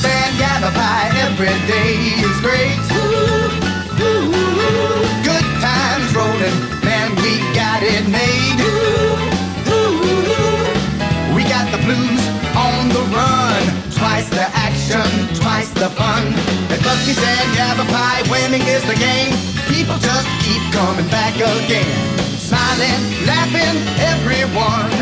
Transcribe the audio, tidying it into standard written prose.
and Yavapai, every day is great. Good times rolling, man, we got it made. We got the blues on the run, twice the action, twice the fun. At Buc-ee's and Yavapai, winning is the game. People just keep coming back again. Smiling, laughing, everyone.